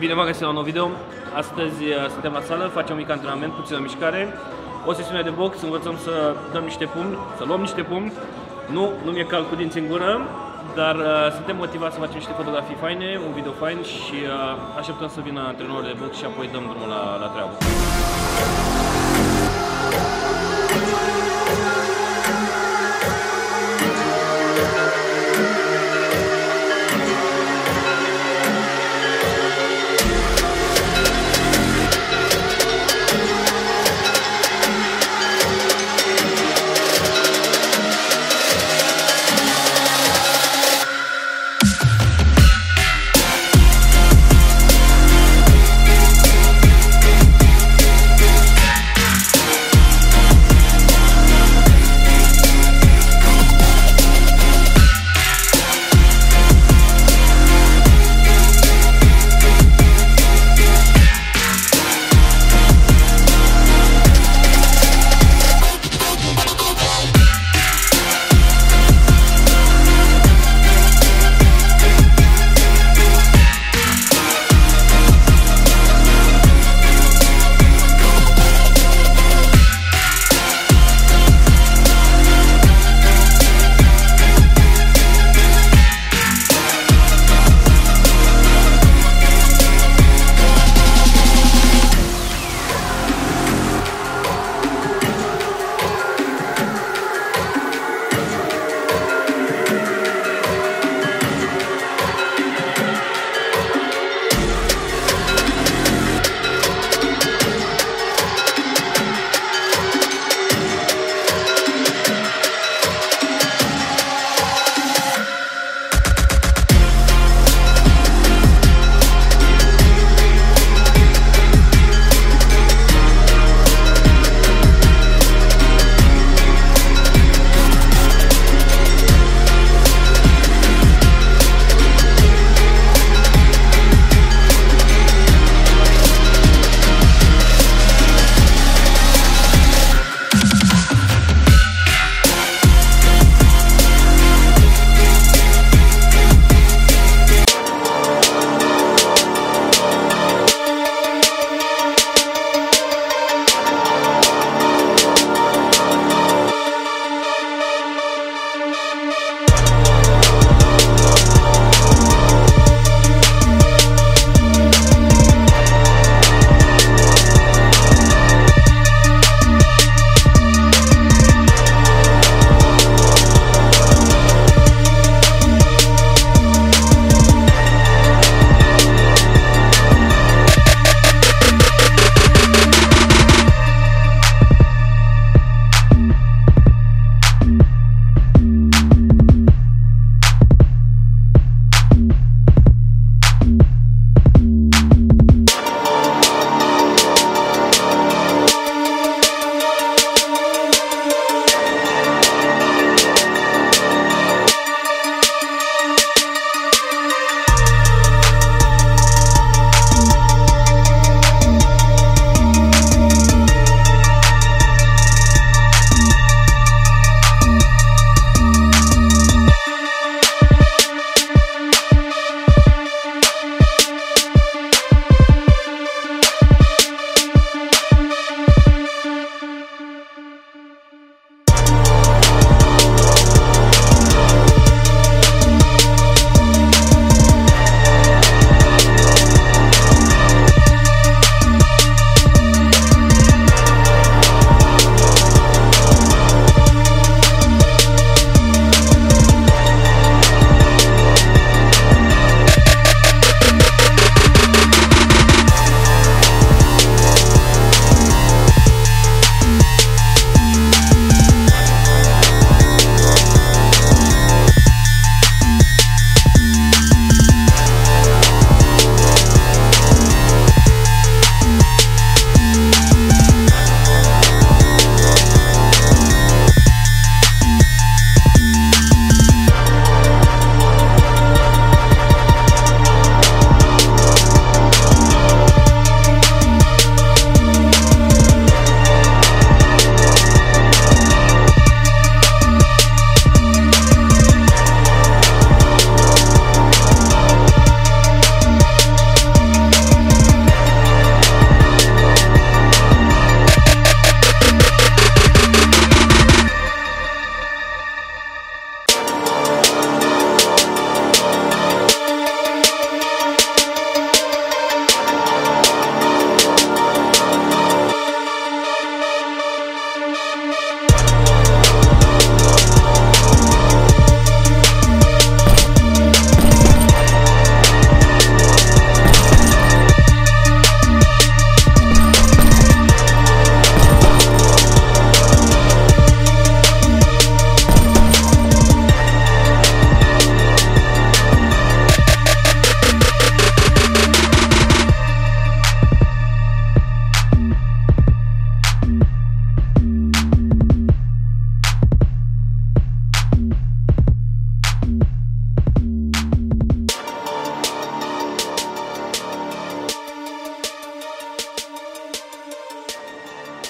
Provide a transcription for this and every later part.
Bine v-am găsit la un nou video. Astăzi suntem la sală, facem un mic antrenament, puțină mișcare, o sesiune de box, învățăm să dăm niște pumni, să luăm niște pumni. Nu mi-e cald cu dinți în gură, dar suntem motivați să facem niște fotografii faine, un video fain și așteptăm să vină antrenorul de box și apoi dăm drumul la treabă.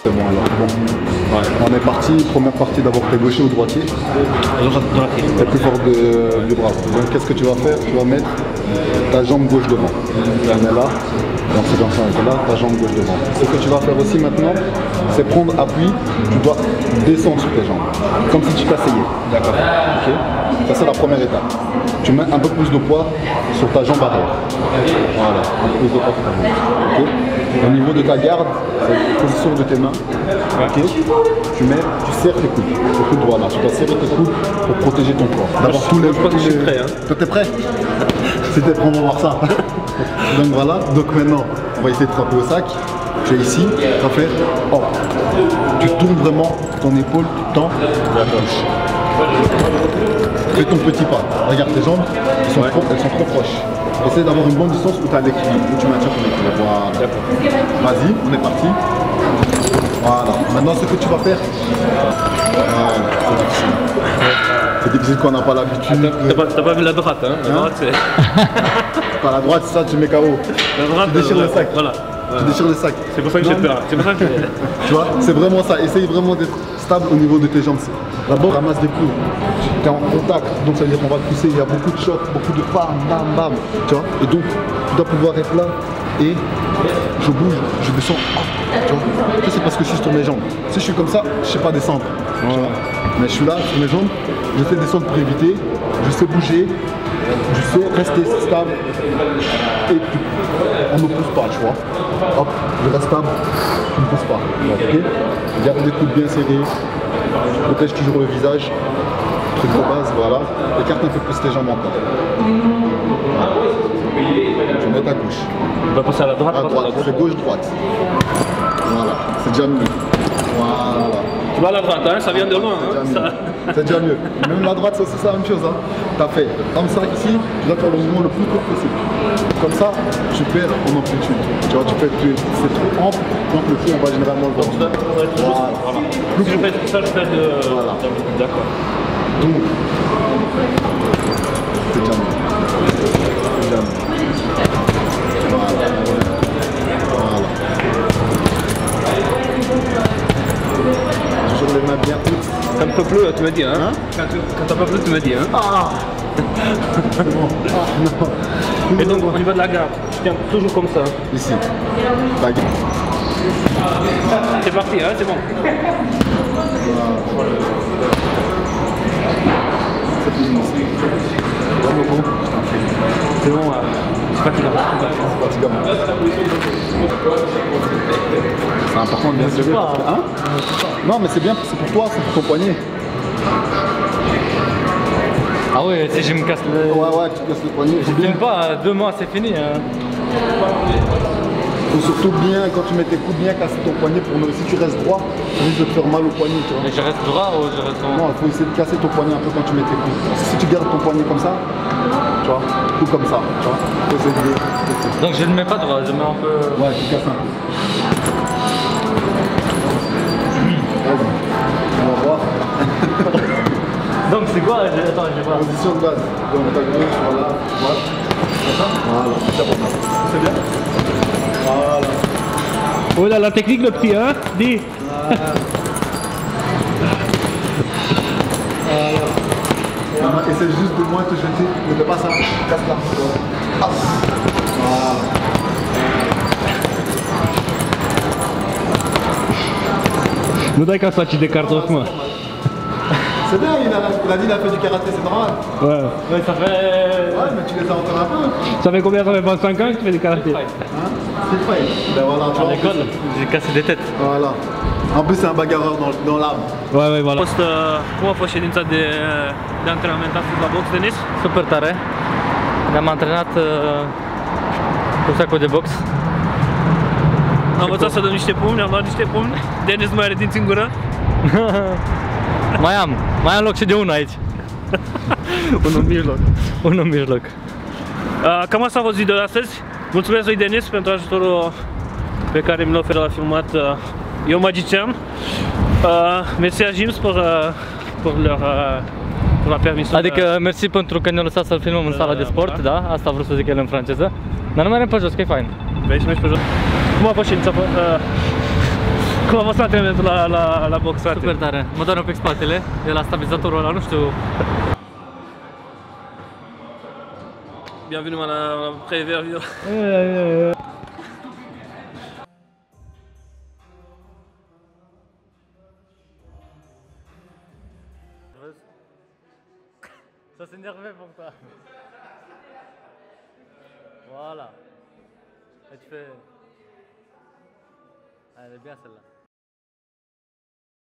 C'est bon alors, bon. Ouais. On est parti, première partie d'abord, t'es gaucher ou droitier? Droitier. T'es plus fort du bras. Donc qu'est-ce que tu vas faire? Tu vas mettre ta jambe gauche devant. On est là, donc c'est comme ça, on est là, ta jambe gauche devant. Ce que tu vas faire aussi maintenant, c'est prendre appui, tu dois descendre sur tes jambes. Comme si tu t'asseyais. D'accord. Ok. Ça c'est la première étape. Tu mets un peu plus de poids sur ta jambe arrière. Voilà, un peu plus de poids sur ta jambe. Ok. Au niveau de ta garde, c'est la position de tes mains. Ok. Tu serres tes coudes. Voilà. Tu dois serrer tes coudes pour protéger ton corps. D'abord tous les. Je pense que je suis prêt. Hein. Toi t'es prêt? Si t'es prêt, on va voir ça. Donc voilà. Donc maintenant, on va essayer de frapper au sac. Tu es ici, tu vas faire hop. Tu tournes vraiment ton épaule, tu tends la bouche. Fais ton petit pas. Regarde tes jambes, elles sont trop proches. Essaye d'avoir une bonne distance où tu as l'équilibre, où tu maintiens ton équilibre. Voilà. Vas-y, on est parti. Voilà. Maintenant, ce que tu vas faire. Voilà, c'est difficile. C'est difficile quand on n'a pas l'habitude. T'as pas vu la droite, hein? La droite, c'est. Pas la droite, ça, tu mets KO. La droite, tu déchires le sac. Voilà. Tu déchires le sac. C'est pour ça que j'ai peur. C'est pour ça que tu vois, c'est vraiment ça. Essaye vraiment d'être stable au niveau de tes jambes. D'abord, ramasse des coups. Tu es en contact, donc ça veut dire qu'on va te pousser. Il y a beaucoup de chocs, beaucoup de bam, bam, bam. Tu vois, et donc, tu dois pouvoir être là et je bouge, je descends. Tu vois, ça c'est parce que je suis sur mes jambes. Si je suis comme ça, je sais pas descendre. Tu vois, mais je suis là sur mes jambes, je sais descendre pour éviter, je sais bouger, je sais rester stable et on ne pousse pas, tu vois. Hop, je reste stable, tu ne pousses pas. Ok, garde les coudes bien serrés, protège toujours le visage, truc de base, voilà. Écarte un peu plus tes jambes encore. Voilà. Tu mets ta couche. On va passer à la droite. À droite, c'est gauche-droite. Voilà, c'est déjà mieux. Voilà. Tu vas à la droite, hein, ça vient de loin. Hein, c'est déjà mieux. Même la droite, c'est aussi la même chose. Hein. T'as fait comme ça ici, tu dois faire le mouvement le plus court possible. Comme ça, tu perds en amplitude. Tu vois, c'est trop ample, donc le coup, on va généralement le voir. Voilà. Si je fais ça, je fais de. Voilà. D'accord. Donc, c'est déjà mieux. C'est déjà mieux. Voilà. Voilà. Toujours les mains bien hautes. Quand t'as plu, tu me dis, hein, quand t'as pas plu, tu me dis, hein. Ah. C'est bon. Ah, non. Et donc, au niveau de la garde, je tiens toujours comme ça. Ici. La garde. C'est parti, hein, c'est bon. C'est bon, c'est fatigant. C'est important de bien se lever. Hein? Non, mais c'est bien, c'est pour toi, c'est pour ton poignet. Ah ouais, si je me casse le... Ouais, tu casses le poignet. Je tiens pas, 2 mois c'est fini. Hein. Faut surtout bien, quand tu mets tes coudes, bien casser ton poignet pour nous. Si tu restes droit, tu risques de te faire mal au poignet, tu vois. Mais je reste droit ou je reste en... Non, il faut essayer de casser ton poignet un peu quand tu mets tes coudes. Si tu gardes ton poignet comme ça, tu vois, ou comme ça, tu vois, faut essayer de... Donc je ne mets pas droit, je mets un peu... Ouais, tu casses un peu. Vas-y, on va voir. Donc c'est quoi? Attends, je vais voir. Position de base. Donc ta gauche, voilà, droite. Voilà, c'est bien. Voilà. Oh là, la technique, le petit, hein? Dis. Voilà. Essaye juste de moins te jeter, ne fais pas ça. Casse là. Voilà. Nu dai ca să faci de cartofi, mă. C'est bien, il a dit qu'il a fait du karaté, c'est normal. Ouais. Mais ça fait... Ouais, mais tu les as encore un peu. Ça fait combien? Ça fait 25 ans que tu fais du karaté? Hein? C'est fait. Ben voilà, tu À vois. l'école, j'ai cassé des têtes. Voilà. En plus, c'est un bagarreur dans l'âme. Ouais, ouais, voilà. Cum a fost ședința de antrenament astăzi la box tenis? Super tare. Ne-am antrenat cu sacul de box. Am învățat să dăm niște pumni, am luat niște pumni. Denis nu mai are dinți în gură. Mai am loc și de unul aici. Unul în mijloc. Unul în mijloc. Cam asta a fost video de astăzi. Mulțumesc lui Denis pentru ajutorul pe care mi l-a oferit la filmat Eu Magician. Merci à James pour la permission. Adică mersi pentru că ne-a lăsat să-l filmăm în sala de sport, da? Asta a vrut să zic el în franceză. Dar nu mergem pe jos, că e fain. Vrei să mergi pe jos? Cum a fost ședința? Cum a fost antrenamentul la box, frate? Super tare. Mă doare un pic spatele, de la stabilizatorul ăla, nu știu. Bienvenue à la pré-vervure. Ça s'énervait pour toi. Voilà. Et tu fais... Elle est bien celle-là.